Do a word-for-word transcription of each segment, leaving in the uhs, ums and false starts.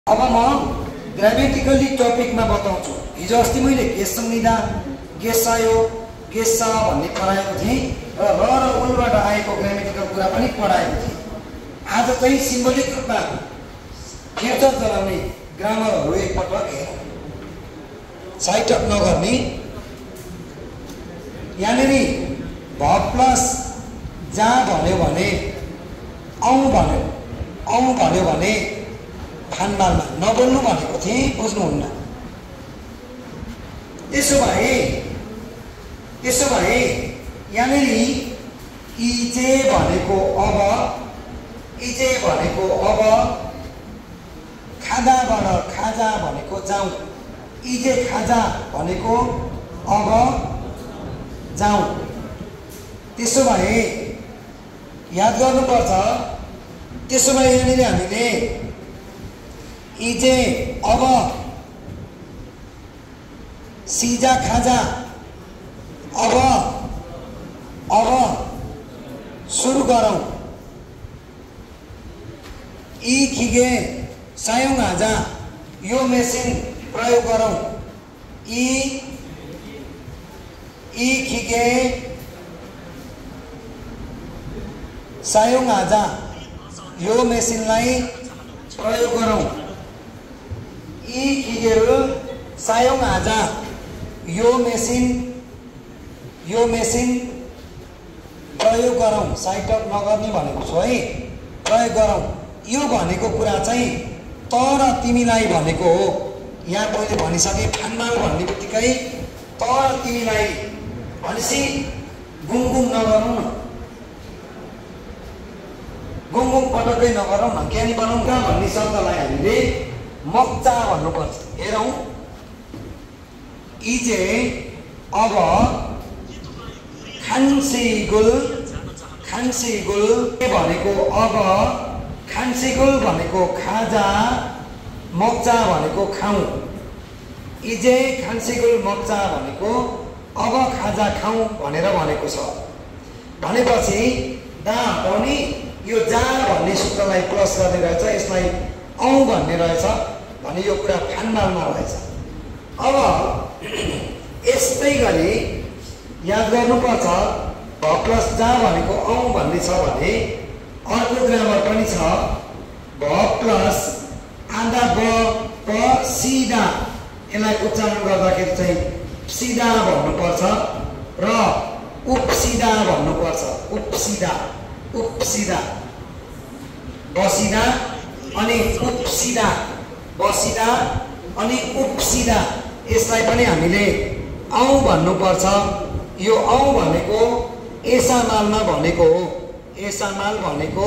अब म ग्रामेटिकली टपिकमा बताउँछु। हिजो अस्ति मैले गेस संविधा, गेस सहयोग, गेस सह भन्ने पढाएको थिएँ र र र उलबाट आएको ग्रामेटिकल कुरा पनि पढाएको थिएँ। आज चाहिँ सिम्बोलिक रूपमा फिर्ता चलाउने ग्रामरहरू एकपटक हेरौँ। साइट अप नगर्ने, यहाँनिर भ प्लस जा भन्यो भने औ भन्यो औ भन्यो भने फानमालमा नबोल्नु भनेको थिएँ, बुझ्नुहुन्न। त्यसो भए त्यसो भए यहाँनिर इजे भनेको अब इजे भनेको अब खाजाबाट खाजा भनेको जाउँ, इजे खाजा भनेको अब जाउँ। त्यसो भए याद गर्नुपर्छ। त्यसो भए यहाँनिर हामीले इजे अब सिजा खाजा अब अब सुरु गरौँ। इ खिगे सायौं आजा यो मेसिन प्रयोग गरौँ। इ इ खिगे सायौं आजा यो मेसिनलाई प्रयोग गरौँ। इ खिगेरु सायौं आजा यो मेसिन यो मेसिन प्रयोग गरौँ। साइटअप नगर्ने भनेको छु है, प्रयोग गरौँ। यो भनेको कुरा चाहिँ तर तिमीलाई भनेको हो। यहाँ मैले भनिसकेँ फानमाल भन्ने बित्तिकै तर तिमीलाई भनेपछि गुङगुङ नगरौँ न, गुङगुङ पटक्कै नगरौँ न। ज्ञानी बनाउँ कहाँ भन्ने शब्दलाई हामीले मक्चा भन्नुपर्छ। हेरौँ, इजे अब खान्सीगुल खान्सीगुल भनेको अब खान्सीगुल भनेको खाजा, मक्चा भनेको खाउँ। इजे खान्सीगुल मक्चा भनेको अब खाजा खाउँ भनेर भनेको छ। भनेपछि दा हटाउने यो जा भन्ने सूत्रलाई प्लस गर्ने रहेछ, यसलाई औ भन्ने रहेछ भने यो कुरा फानमालमा रहेछ। अब यस्तै गरी याद गर्नुपर्छ, भ प्लस जा भनेको औ भन्ने छ भने अर्को ग्रामर पनि छ, भ प्लस आधा ब प सिधा। यसलाई उच्चारण गर्दाखेरि चाहिँ सिधा भन्नुपर्छ र उपसिधा भन्नुपर्छ। उपसिधा उपसिधा बसिदा अनि उपसिधा बसिदा अनि उपसिधा। यसलाई पनि हामीले औ भन्नुपर्छ। यो औ भनेको एसामालमा भनेको हो। एसामाल भनेको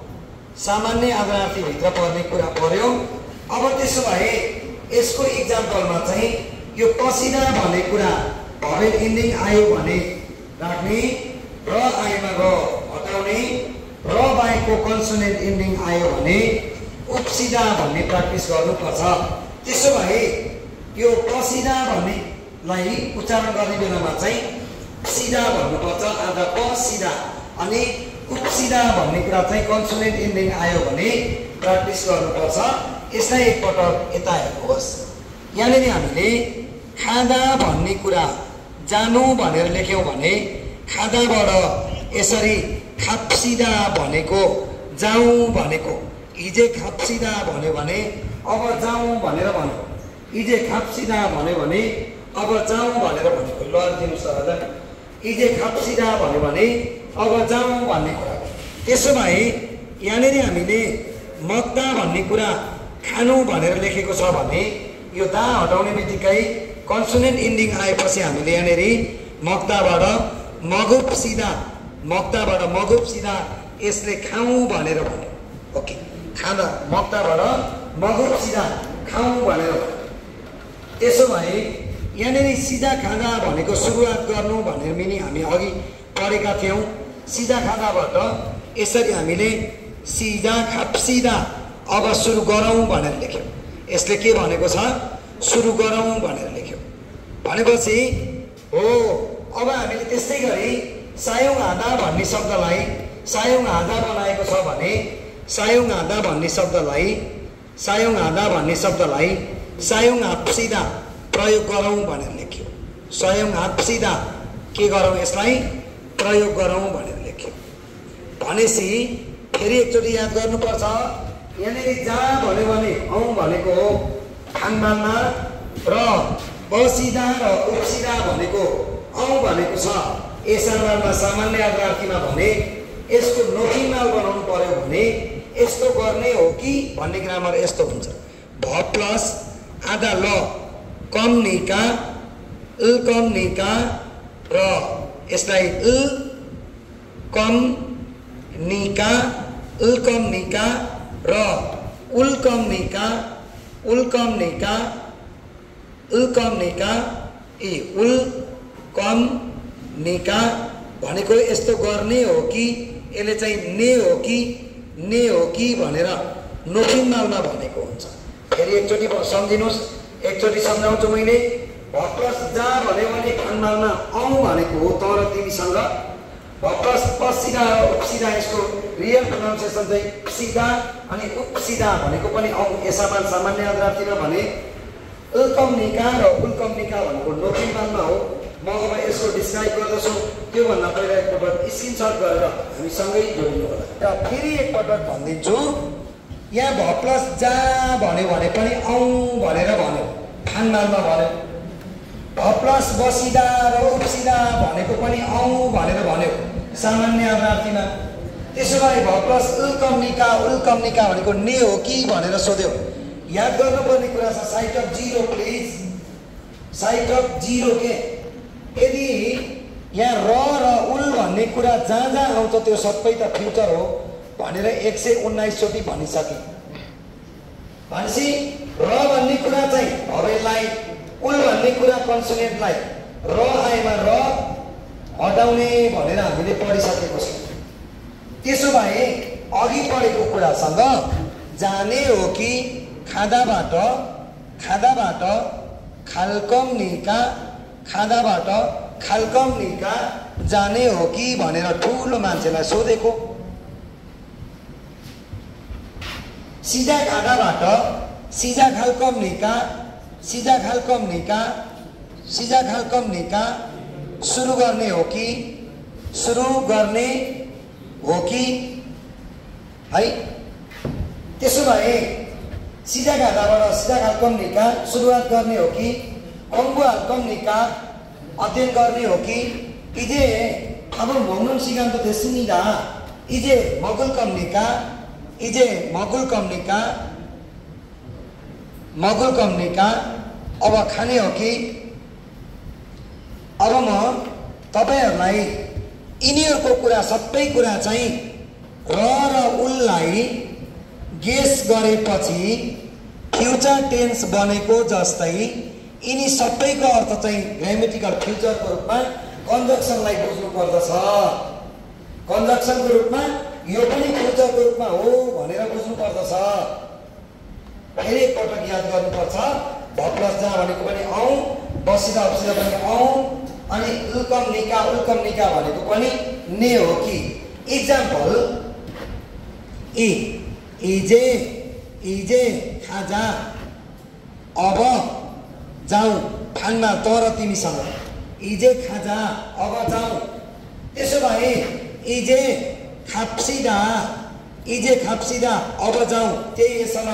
सामान्य अग्रार्थीभित्र पर्ने कुरा पर्यो। अब त्यसो भए यसको इक्जाम्पलमा चाहिँ यो पसिना भन्ने कुरा भवेल इन्डिङ आयो भने राख्ने, र आएमा र हटाउने, र बाहेकको कन्सोनेन्ट इन्डिङ आयो भने उपसिदा भन्ने प्र्याक्टिस गर्नुपर्छ। त्यसो भए यो पसिदा भन्नेलाई उच्चारण गर्ने बेलामा चाहिँ सिधा भन्नुपर्छ, आधा प सिधा। अनि उपसिदा भन्ने कुरा चाहिँ कन्सोनेन्ट इन्डिङ आयो भने प्र्याक्टिस गर्नुपर्छ। यसलाई एकपटक यता हेर्नुहोस्। यहाँनिर हामीले खाँदा भन्ने कुरा जानु भनेर लेख्यौँ भने खाँदाबाट यसरी खाप्सिदा भनेको जाउँ भनेको, हिजे खाप्सिदा भन्यो भने अब जाउँ भनेर भन्यो। हिजे खाप्सिदा भन्यो भने अब जाउँ भनेर भनेको। ल दिनुहोस् त हजुर, हिजे खाप्सिदा भन्यो भने अब जाउँ भन्ने कुरा। त्यसो भए यहाँनिर हामीले मक्दा भन्ने कुरा खानु भनेर लेखेको छ भने यो दा हटाउने बित्तिकै कन्सोनेन्ट इन्डिङ आएपछि हामीले यहाँनिर मक्दाबाट मगुप सिधा, मक्दाबाट मगुप सिधा यसले खाउँ भनेर भन्यो। ओके, खाँदा मक्दाबाट मगुप सिधा खाउँ भनेर भन्यो। त्यसो भए यहाँनिर सिधा खाँदा भनेको सुरुवात गर्नु भनेर पनि हामी अघि पढेका थियौँ। सिधा खाँदाबाट यसरी हामीले सिधा खाप्सिदा अब सुरु गरौँ भनेर लेख्यौँ। यसले के भनेको छ, सुरु गरौँ भनेर लेख्यौँ। भनेपछि हो अब हामीले त्यस्तै गरी सायौं आधा भन्ने शब्दलाई सायौं आधा बनाएको छ भने सायौं आधा भन्ने शब्दलाई सायोङ हादा भन्ने शब्दलाई सायोङ हाप्सिदा प्रयोग गरौँ भनेर लेख्यो। सायोङ हाप्सिदा के गरौँ, यसलाई प्रयोग गरौँ भनेर लेख्यो। भनेपछि फेरि एकचोटि याद गर्नुपर्छ। यहाँनिर जहाँ भन्यो भने औँ भनेको हो खानबानमा र बसिदा र उप्सिदा भनेको औँ भनेको छ एसामालमा सामान्य अर्धार्थीमा भने यसको नोखिमाल बनाउनु पर्यो भने यस्तो गर्ने हो कि भन्ने ग्रामर यस्तो हुन्छ। भ प्लस आधा ल कम निका उ कम निका र यसलाई उ कम निका उ कम निका र उल कम निका उल कम निका उल कम निका ए उल कम निका भनेको यस्तो गर्ने हो कि यसले चाहिँ ने हो कि ने हो कि भनेर नोखिमालमा भनेको हुन्छ। फेरि एकचोटि सम्झिनुहोस्, एकचोटि सम्झाउँछु मैले। भप्लस जहाँ भन्यो भने खानमालमा औँ भनेको हो तर तिमीसँग भप्लस पसिदा उपसिदा यसको रियल प्रोनाउन्सिएसन चाहिँ सिधा अनि उपसिदा भनेको पनि औँ एसामाल सामान्य अर्धार्थीमा भने उल्कम निका र उल्कम निका भनेको नोखिमालमा हो। म अब यसको डिस्क्राइब गर्दछु, त्योभन्दा पहिला एकपटक स्क्रिनसट गरेर हामी सँगै जोड्नु होला। र फेरि एकपटक भनिदिन्छु, यहाँ भ प्लस जहाँ भन्यो भने पनि औँ भनेर भन्यो खानमालमा भन्यो। भ प्लस बसिदा र उप्सिदा भनेको पनि औँ भनेर भन्यो सामान्य अर्धार्थीमा। त्यसो भए भ प्लस उल्कम निका उल्कम निका भनेको ने हो कि भनेर सोध्यो। याद गर्नुपर्ने कुरा छ साइट अफ जिरो प्लिज, साइट अफ जिरो के यदि यहाँ र र उल भन्ने कुरा जहाँ जहाँ आउँछ त्यो सबै त फ्युचर हो भनेर एक सय उन्नाइसचोटि भनिसके। भनेपछि र भन्ने कुरा चाहिँ भवेललाई, उल भन्ने कुरा कन्सोनेन्टलाई र आएमा र हटाउने भनेर हामीले पढिसकेको छ। त्यसो भए अघि पढेको कुरासँग जाने हो कि खादाबाट खादाबाट खालकम निका खादाबाट खालकम निका जाने हो कि भनेर ठुलो मान्छेलाई सोधेको। सिधा खादाबाट सिधा खालकम निका सिधा खालकम निका सिधा खालकम निका सुरु गर्ने हो कि सुरु गर्ने हो कि है। त्यसो भए सिधा खादाबाट सिधा खालकम निका सुरुवात गर्ने हो कि कम्बु हालकम निका अध्ययन गर्ने हो कि इजे अब मौनम सिगान्त देशनिदा इजे मगुल कम निका इजे मगुल कम निका मगुल कम निका अब खाने हो कि। अब म तपाईहरुलाई यिनीहरुको कुरा सबै कुरा चाहिँ र र उललाई गेस गरेपछि फ्युचर टेन्स बनेको जस्तै यिनी सबैको अर्थ चाहिँ ग्रामेटिकल फ्युचरको रूपमा कन्जक्सनलाई बुझ्नु पर्दछ। कन्जक्सनको रूपमा यो पनि फ्युचरको रूपमा हो भनेर बुझ्नु पर्दछ। फेरि एकपटक याद गर्नुपर्छ। भ प्लस जहाँ भनेको पनि औँ, बसिदा उपसिदा भनेको औँ, अनि उल्कम निका उल्कम निका भनेको पनि ने हो कि। इक्जाम्पल इ इजे इजे खाजा अब जाउँ खानमा तर तिमीसँग इजे खाजा अब जाउँ। त्यसो भए इजे खाप्सिदा इजे खाप्सिदा अब जाउँ त्यही यसमा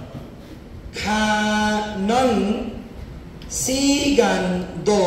खानन सिगान दो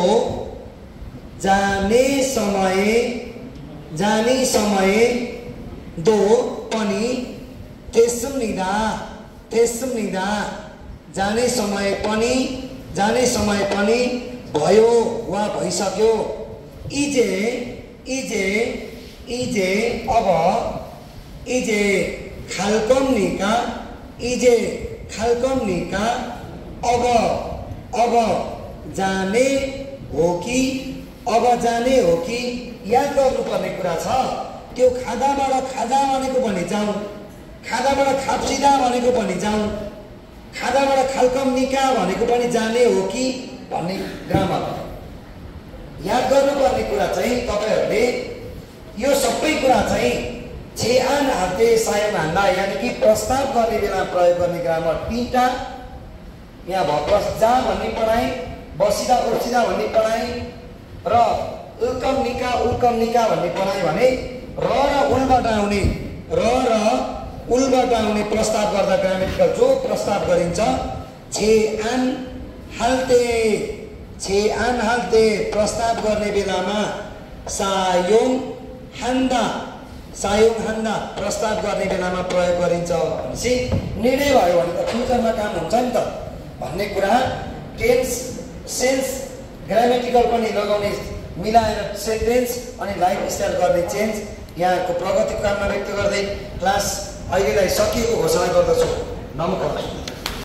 जाने समय जाने समय दो पनि त्यसमनिदा त्यसमनिदा जाने समय पनि जाने समय पनि भयो वा भइसक्यो। इजे इजे इजे अब इजे खालकम निका इजे खालकम निका अब अब जाने हो कि अब जाने हो कि। याद गर्नुपर्ने कुरा छ त्यो खादाबाट खाजा भनेको पनि जाउँ, खादाबाट खाप्सिदा भनेको पनि जाउँ, खादाबाट खालकम निका भनेको पनि जाने हो कि भन्ने ग्रामर। याद गर्नुपर्ने कुरा चाहिँ तपाईहरुले यो सबै कुरा चाहिँ छे आन हाते सायम हान्दा यानी कि प्रस्ताव गर्ने बेला प्रयोग गर्ने ग्रामर तीनटा। यहाँ भप्रस जा भन्ने पढाइ, बसिदा उर्सिदा भन्ने पढाइ र उल्कम निका उल्कम निका भन्ने पढाइ भने र र उलबाट आउने र र उलबाट आउने प्रस्ताव गर्दा ग्रामेटिकल जो प्रस्ताव गरिन्छ छे आन हाल्ते छे आन हाल्ते प्रस्ताव गर्ने बेलामा सायोङ हान्दा सायोङ हान्दा प्रस्ताव गर्ने बेलामा प्रयोग गरिन्छ भनेपछि निर्णय भयो भने त फ्युचरमा काम हुन्छ नि त भन्ने कुरा टेन्स सेन्स ग्रामेटिकल पनि लगाउने मिलाएर सेन्टेन्स अनि लाइफस्टाइल गर्ने चेन्ज यहाँको प्रगतिको कामना व्यक्त गर्दै क्लास अहिलेलाई सकिएको घोषणा गर्दछु। नमस्कार।